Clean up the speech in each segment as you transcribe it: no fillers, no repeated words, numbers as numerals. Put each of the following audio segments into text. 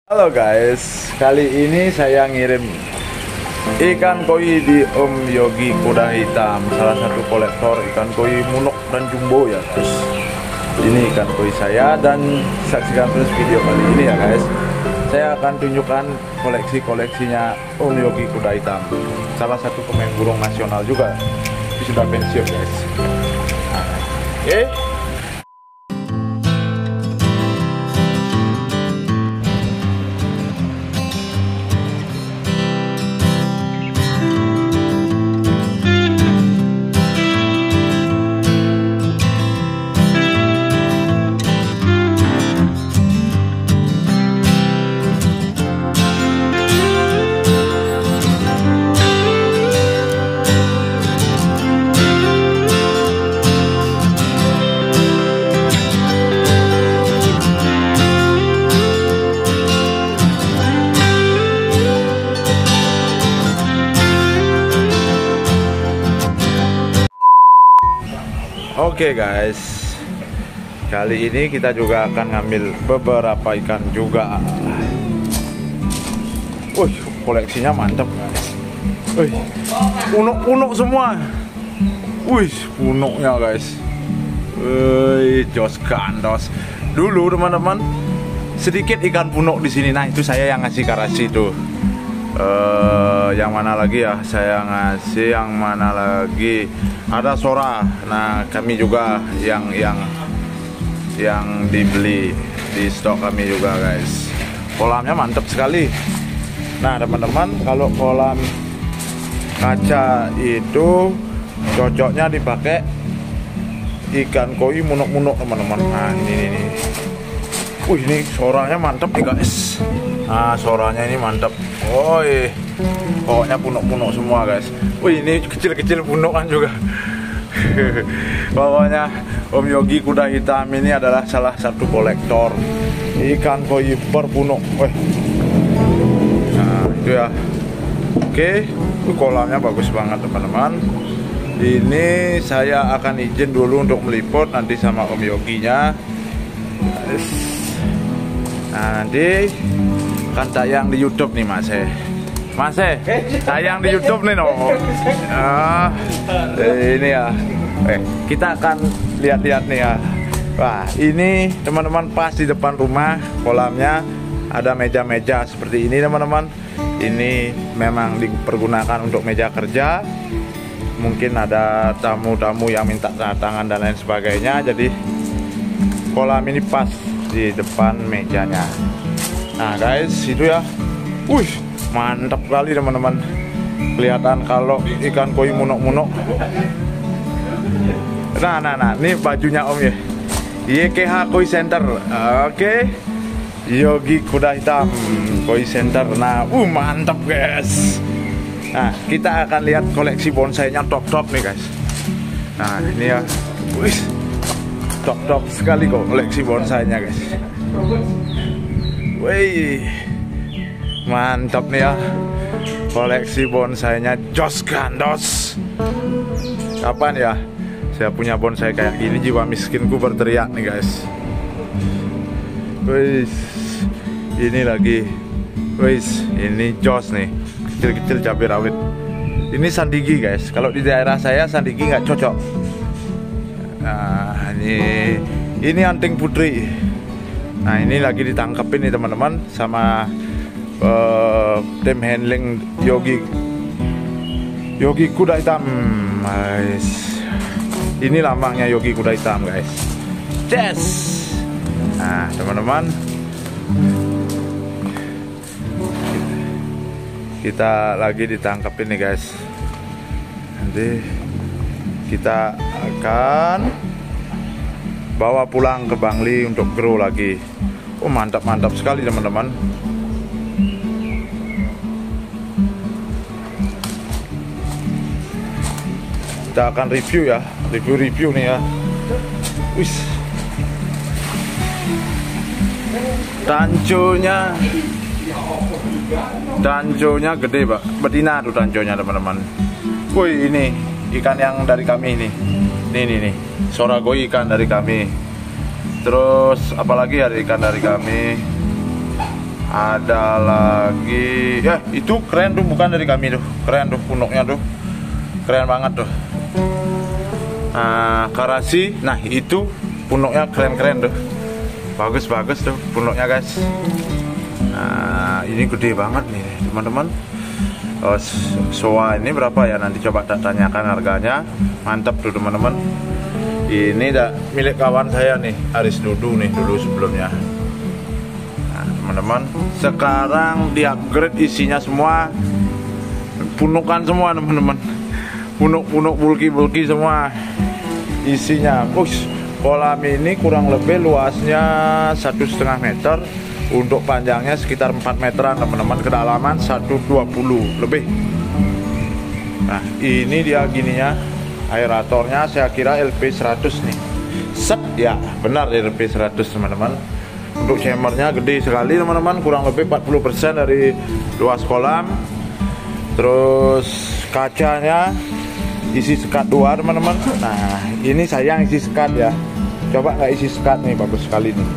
Halo guys, kali ini saya ngirim ikan koi di Om Yogi Kuda Hitam, salah satu kolektor ikan koi munok dan jumbo ya guys. Ini ikan koi saya dan saksikan terus video kali ini ya guys. Saya akan tunjukkan koleksinya Om Yogi Kuda Hitam, salah satu pemain burung nasional juga. Dia sudah pensiun guys. Oke. Oke guys, kali ini kita juga akan ngambil beberapa ikan juga. Wih, koleksinya mantap guys. Wih, punuk-punuk semua. Wih, punuknya guys. Wih, jos gandos. Dulu teman-teman, sedikit ikan punuk di sini. Nah, itu saya yang ngasih karasi itu. Yang mana lagi ya? Saya ngasih yang mana lagi? Ada Sora. Nah, kami juga yang dibeli di stok kami juga guys. Kolamnya mantap sekali. Nah teman-teman, kalau kolam kaca itu cocoknya dipakai ikan koi munuk-munuk teman-teman. Nah ini. Wih, ini soranya mantap nih guys. Nah, soranya ini mantap. Woi, pokoknya punuk-punuk semua guys. Wih, ini kecil-kecil punukan juga. Pokoknya Om Yogi Kuda Hitam ini adalah salah satu kolektor ikan koi berpunuk. Wih. Nah, itu ya. Oke, kolamnya bagus banget teman-teman. Ini saya akan izin dulu untuk meliput nanti sama Om Yoginya. Nah, nanti kan tayang di YouTube nih Mas. Tayang di YouTube nih no. Ini ya. Kita akan lihat-lihat nih ya. Wah, ini teman-teman pas di depan rumah kolamnya ada meja-meja seperti ini teman-teman. Ini memang dipergunakan untuk meja kerja. Mungkin ada tamu-tamu yang minta tanda tangan dan lain sebagainya. Jadi kolam ini pas di depan mejanya. Nah guys, itu ya. Wih, mantap kali teman-teman. Kelihatan kalau ikan koi munuk-munuk. Nah, ini bajunya Om ya. YKH Koi Center. Oke. Yogi Kuda Hitam Koi Center. Nah, mantap guys. Nah, kita akan lihat koleksi bonsainya top-top nih guys. Nah, ini ya. Wih, top sekali kok koleksi bonsainya guys. Wih, mantap nih ya. Koleksi bonsainya jos gandos. Kapan ya saya punya bonsai kayak gini, jiwa miskinku berteriak nih guys. Wih, ini lagi. Wih, ini jos nih. Kecil-kecil cabai rawit. Ini sandigi guys. Kalau di daerah saya sandigi nggak cocok. Nah, ini anting putri. Nah, ini lagi ditangkepin nih teman-teman sama tim handling Yogi Kuda Hitam guys. Ini lambangnya Yogi Kuda Hitam guys. Yes. Nah teman-teman, kita lagi ditangkepin nih guys. Nanti kita akan bawa pulang ke Bangli untuk grow lagi. Mantap sekali teman-teman. Kita akan review ya, review nih ya. Wis, tanconya gede pak, betina tuh tanconya teman-teman. Wih, ini ikan yang dari kami ini. Nih, Soragoi ikan dari kami. Terus apalagi ada ikan dari kami. Ada lagi, ya itu keren tuh, bukan dari kami tuh, keren tuh punuknya tuh, keren banget tuh. Nah, karasi, nah itu punuknya keren-keren tuh, bagus-bagus tuh punuknya guys. Nah, ini gede banget nih teman-teman. Soa ini berapa ya, nanti coba tak tanyakan harganya. Mantap tuh teman-teman. Ini milik kawan saya nih, Aris Dudu nih dulu sebelumnya. Nah teman-teman, sekarang di upgrade, isinya semua punukan semua teman-teman. Punuk-punuk bulky semua isinya. Kolam ini kurang lebih luasnya 1,5 meter, untuk panjangnya sekitar 4 meteran teman-teman, kedalaman 120 lebih. Nah ini dia gininya, aeratornya saya kira LP 100 nih. Set ya, benar LP 100 teman-teman. Untuk chambernya gede sekali teman-teman, kurang lebih 40% dari luas kolam. Terus kacanya isi sekat 2 teman-teman. Nah ini sayang isi sekat ya, coba nggak isi sekat nih, bagus sekali nih.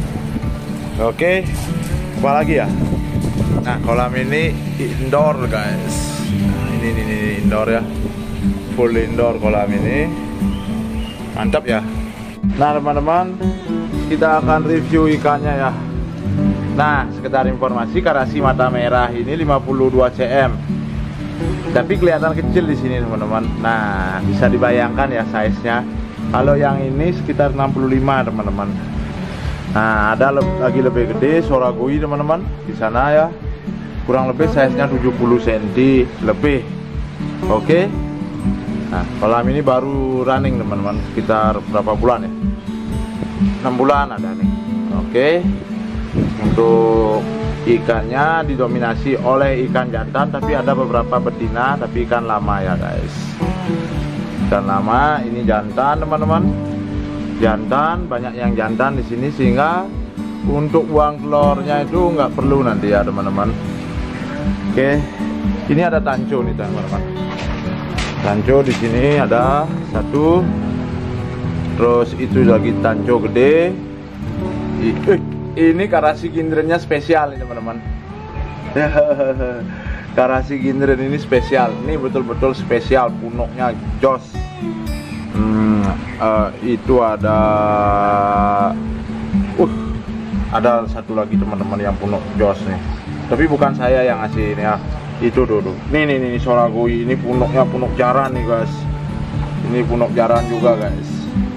Oke, apa lagi ya? Nah kolam ini indoor guys. Nah, ini indoor ya, full indoor kolam ini, mantap ya. Nah teman-teman, kita akan review ikannya ya. Nah sekedar informasi, karasi mata merah ini 52 cm, tapi kelihatan kecil di sini teman-teman. Nah bisa dibayangkan ya size-nya. Kalau yang ini sekitar 65 teman-teman. Nah ada lagi lebih gede, soragoi teman-teman di sana ya, kurang lebih size-nya 70 cm lebih. Oke. Nah kolam ini baru running teman-teman, sekitar berapa bulan ya, 6 bulan ada nih. Oke. Untuk ikannya didominasi oleh ikan jantan, tapi ada beberapa betina, tapi ikan lama ya guys. Ikan lama, ini jantan teman-teman. Jantan, banyak yang jantan di sini, sehingga untuk buang telurnya itu nggak perlu nanti ya teman-teman. Oke, ini ada tanco nih teman-teman. Tanco di sini ada satu, terus itu lagi tanco gede. Ini karasi gindrennya spesial nih teman-teman. Karasi gindren ini spesial, ini betul-betul spesial, punuknya jos. Itu ada satu lagi teman-teman yang punuk jos nih, tapi bukan saya yang ngasih ini ya, itu dulu. Nih soragoi, ini punuknya punuk jaran nih guys. Ini punuk jaran juga guys.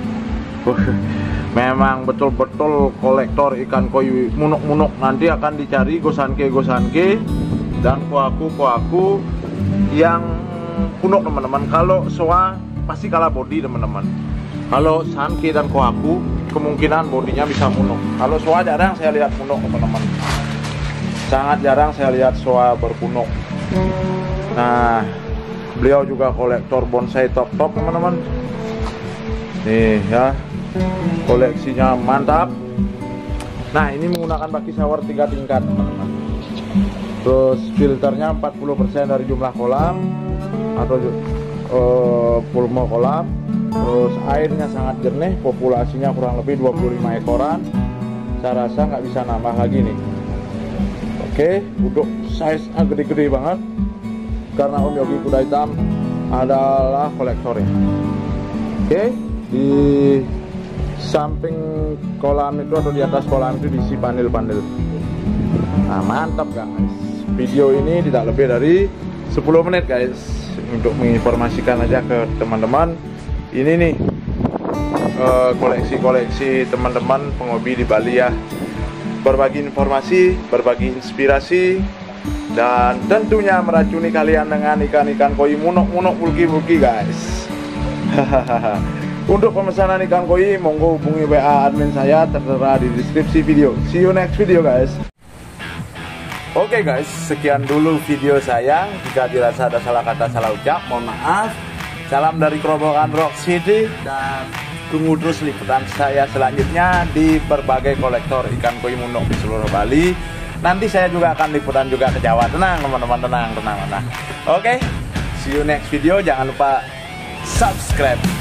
Memang betul-betul kolektor ikan koi munuk-munuk. Nanti akan dicari gosanke dan kuaku yang punuk teman-teman. Kalau soa pasti kalah body teman-teman. Kalau sanke dan kuaku kemungkinan bodinya bisa munuk. Kalau soa jarang saya lihat punuk teman-teman. Sangat jarang saya lihat soa berpunuk. Nah, beliau juga kolektor bonsai top teman-teman. Nih ya, koleksinya mantap. Nah ini menggunakan baki shower 3 tingkat teman-teman. Terus filternya 40% dari jumlah kolam atau volume kolam. Terus airnya sangat jernih, populasinya kurang lebih 25 ekoran. Saya rasa nggak bisa nambah lagi nih. Oke, untuk size gede-gede banget, karena Om Yogi Kuda Hitam adalah kolektornya. Oke, di samping kolam itu atau di atas kolam itu diisi panel-panel. Nah mantap guys. Video ini tidak lebih dari 10 menit guys, untuk menginformasikan aja ke teman-teman. Ini nih koleksi-koleksi teman-teman penghobi di Bali ya. Berbagi informasi, berbagi inspirasi, dan tentunya meracuni kalian dengan ikan-ikan koi munuk-munuk bulky guys. Untuk pemesanan ikan koi, monggo hubungi WA admin saya, tertera di deskripsi video. See you next video guys. Oke guys, sekian dulu video saya. Jika dirasa ada salah kata, salah ucap, mohon maaf. Salam dari Kerobokan Rock City, dan tunggu terus liputan saya selanjutnya di berbagai kolektor ikan koi munuk di seluruh Bali. Nanti saya juga akan liputan juga ke Jawa. Tenang teman-teman, tenang. Oke, see you next video. Jangan lupa subscribe.